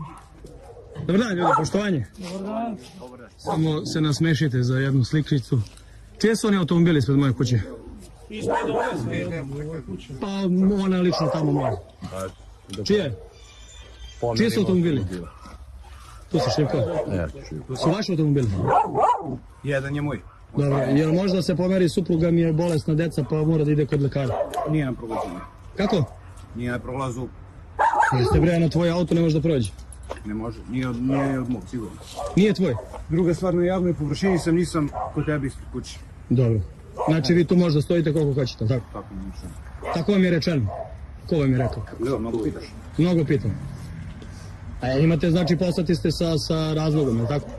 Dobar dan, ljudi, poštovanje. Dobar dan. Samo se nasmešite za jednu sličicu. Čije su oni automobili ispred moje kuće? Ispred ove kuće. Pa ona lično tamo moja. Čije? Čije su automobili? Tu se šipka. Su vaši automobili? Jedan je moj. Dobro, jel možda se pomeri, supruga mi je bolesna deca pa mora da ide kod lekara? Nije na prolazu. Kako? Nije na prolazu. Jeste bre, na tvoj auto ne može da prođe? Ne može. Nije od mog, sigurno. Nije tvoj? Druga stvar, na javnoj površini sam, nisam kod tebi ispred kući. Dobro. Znači vi tu možda stojite koliko hoćete, tako? Tako mi je rečeno. Tako vam je rečeno? Ko vam je rekao? Evo, mnogo pitaš. Mnogo pitam. A imate, znači, poslati ste sa razlogom, je li tako?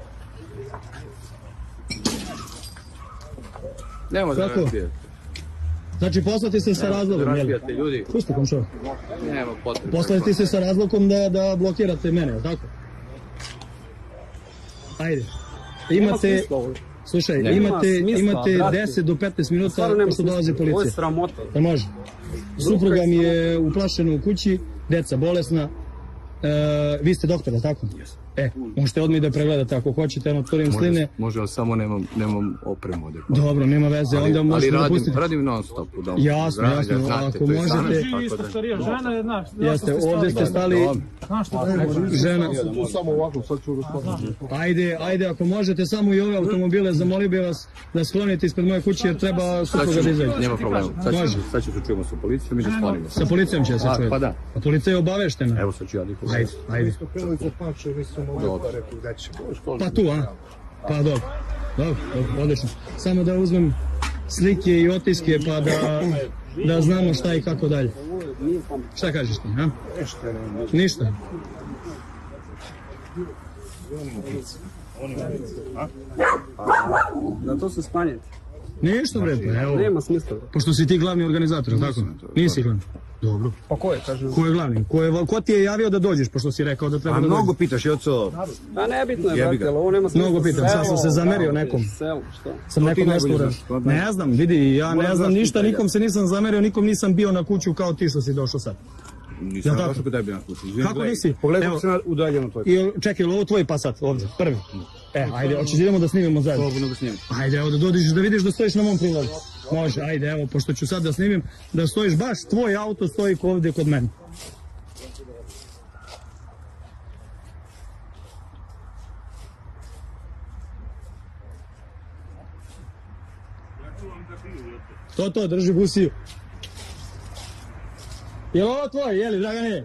Nemo da Kako? razbijate. Znači, poslati ste sa razlogom, je li? Razbijate ljudi. Pusti komšo. Nema potrebe. Poslati ste sa razlogom da blokirate mene, je li tako? Ajde. Imate... Slušaj, imate 10 do 15 minuta pošto dolazi policija. Ovo je sramota. Da može. Supruga mi je uplašena u kući, deca bolesna. Vi ste doktor, da tako? Možete odmah da pregledate ako hoćete, anatorijum sline. Može, ali samo nemam opremu ovdje. Dobro, nema veze, onda možete da pustite. Ali radim non stop u domu. Jasno, ako možete. Živi isto starija žena je, znaš. Jeste, ovdje ste stali. Znaš što ti Žena. Ajde, ako možete samo i ove automobile, zamolio bih vas da sklonite ispred moje kuće jer treba supruga da izađe. Nema problema. Sad ću se čujemo sa policijom i da sklonimo. Sa policijom će se čujeti? Pa da. A policija je obaveštena? Evo sad ću ja dihom. Ajde. Pa tu, a? Pa dobro, odlično. Samo da uzmem slike i otiske pa da znamo šta i kako dalje. Šta kažeš ti, a? Ništa. Da to se smanjite. Ništa bre, pa evo. Nema smisla. Pošto si ti glavni organizator, tako? Nisi glavni. Dobro. Pa ko je, kažem? Ko je glavni? Ko ti je javio da dođeš, pošto si rekao da treba da dođeš? Mnogo pitaš, Joco. Pa nebitno je, brate, ali ovo nema smisla. Mnogo pitam, sad sam se zamerio nekom. Selo, šta? Sam nekom nešto uradio. Ne znam, vidi, ja ne znam ništa, nikom se nisam zamerio, nikom nisam bio na kuću kao ti što si došao sad. Nisam došao kod tebi na kuću. Kako nisi? Pogledaj kako se udaljeno tvoj. Čekaj, ovo tvoj Passat ovdje, prvi. Ajde, hoćeš idemo da snimimo zajedno. Slobodno da snimim. Ajde, evo da dođeš da vidiš da stojiš na mom prilazu. Može, ajde, evo, pošto ću sad da snimim, da stojiš baš, tvoj auto stoji ovdje kod mene. To, drži busiju. Jel ovo tvoj, jeli, Dragane?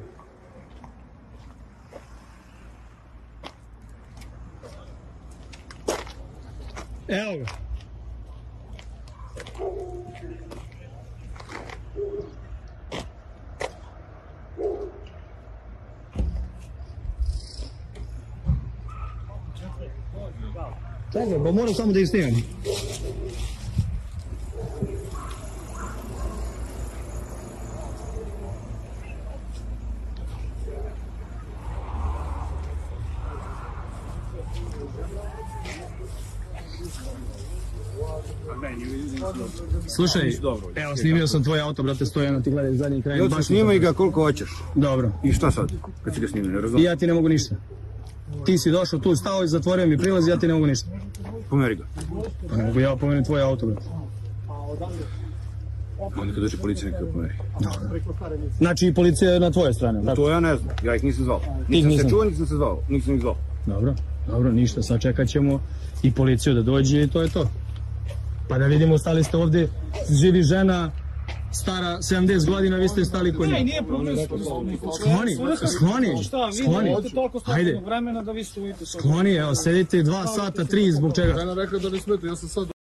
Evo ga. Čekaj, pa moram samo da ih snimam. Slušaj, evo snimio sam tvoj auto, brate, stoje na ti gledaj zadnji kraj. Joco, snimaj ga koliko hoćeš. Dobro. I šta sad, kad si ga snimio, ne I razumijem? ja ti ne mogu ništa. Ti si došao tu, stao i zatvorio mi prilaz i ja ti ne mogu ništa. Pomeri ga. Pa ne mogu ja opomenuti tvoj auto, brate. Onda kad dođe policija neka ga pomeri. Znači policija je na tvojoj strani, tako? To ja ne znam, ja ih nisam zvao. Nisam se čuo, nisam ih zvao. Dobro, ništa, sad čekat ćemo i policiju da dođe i to je to. Pa da vidimo, stali ste ovdje, živi žena, stara 70 godina, vi ste stali kod nje. Nije problem. Skloni. Ovdje toliko slobodnog vremena da vi stojite. Skloni, evo, sedite 2 sata, 3, zbog čega? Žena rekla da ne smete, ja sam sad